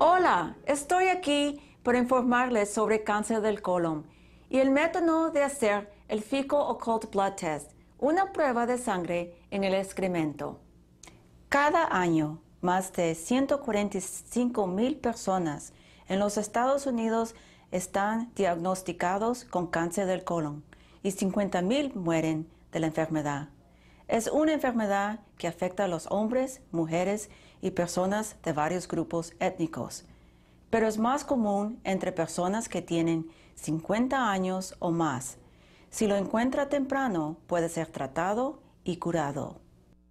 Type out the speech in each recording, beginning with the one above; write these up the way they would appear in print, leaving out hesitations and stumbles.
Hola, estoy aquí para informarles sobre cáncer del colon y el método de hacer el Fecal Occult Blood Test, una prueba de sangre en el excremento. Cada año, más de 145,000 personas en los Estados Unidos están diagnosticados con cáncer del colon y 50,000 mueren de la enfermedad. Es una enfermedad que afecta a los hombres, mujeres y personas de varios grupos étnicos, pero es más común entre personas que tienen 50 años o más. Si lo encuentra temprano, puede ser tratado y curado.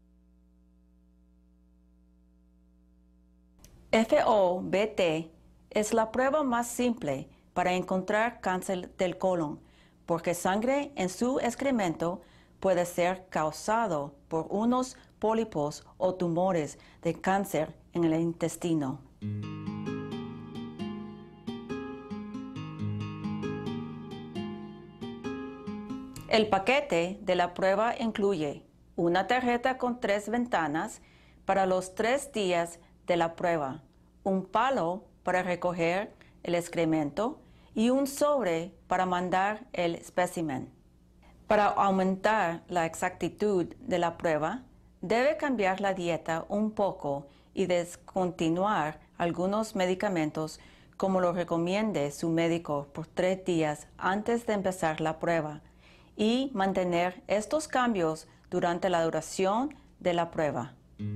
FOBT es la prueba más simple para encontrar cáncer del colon, porque sangre en su excremento puede ser causado por unos pólipos o tumores de cáncer en el intestino. El paquete de la prueba incluye una tarjeta con 3 ventanas para los 3 días de la prueba, un palo para recoger el excremento y un sobre para mandar el espécimen. Para aumentar la exactitud de la prueba, debe cambiar la dieta un poco y descontinuar algunos medicamentos como lo recomiende su médico por 3 días antes de empezar la prueba y mantener estos cambios durante la duración de la prueba.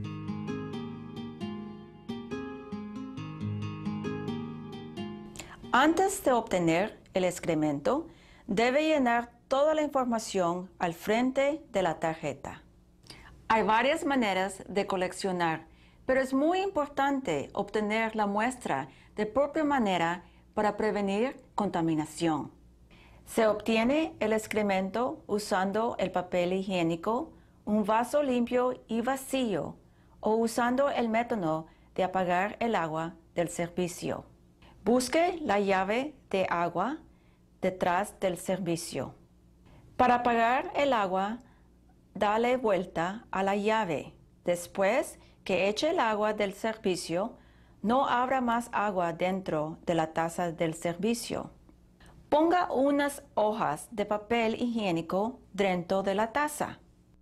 Antes de obtener el excremento, debe llenar toda la información al frente de la tarjeta. Hay varias maneras de coleccionar, pero es muy importante obtener la muestra de propia manera para prevenir contaminación. Se obtiene el excremento usando el papel higiénico, un vaso limpio y vacío, o usando el método de apagar el agua del servicio. Busque la llave de agua detrás del servicio. Para apagar el agua, dale vuelta a la llave. Después que eche el agua del servicio, no abra más agua dentro de la taza del servicio. Ponga unas hojas de papel higiénico dentro de la taza.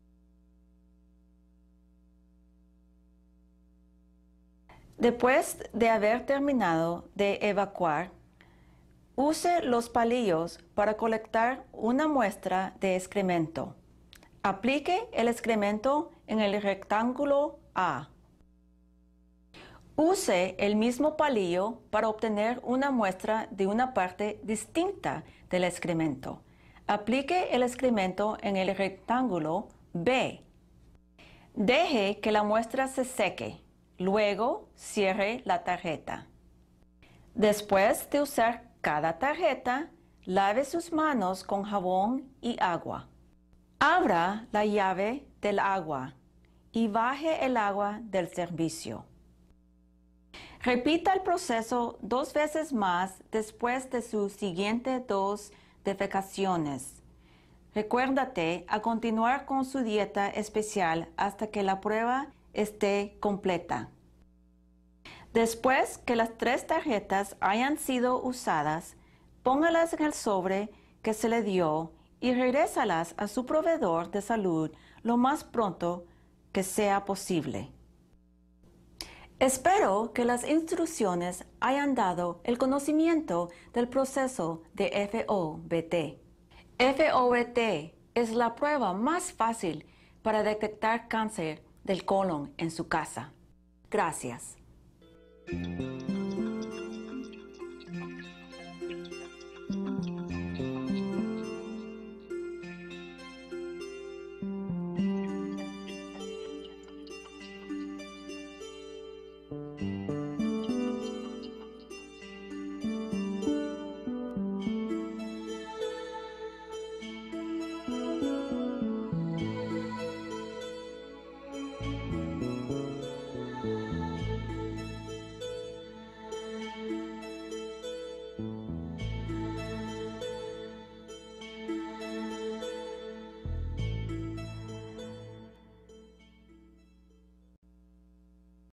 Después de haber terminado de evacuar, use los palillos para colectar una muestra de excremento. Aplique el excremento en el rectángulo A. Use el mismo palillo para obtener una muestra de una parte distinta del excremento. Aplique el excremento en el rectángulo B. Deje que la muestra se seque. Luego, cierre la tarjeta. Después de usar cada tarjeta, lave sus manos con jabón y agua. Abra la llave del agua y baje el agua del servicio. Repita el proceso 2 veces más después de sus siguientes 2 defecaciones. Recuérdate a continuar con su dieta especial hasta que la prueba esté completa. Después que las 3 tarjetas hayan sido usadas, póngalas en el sobre que se le dio y regrésalas a su proveedor de salud lo más pronto que sea posible. Espero que las instrucciones hayan dado el conocimiento del proceso de FOBT. FOBT es la prueba más fácil para detectar cáncer del colon en su casa. Gracias.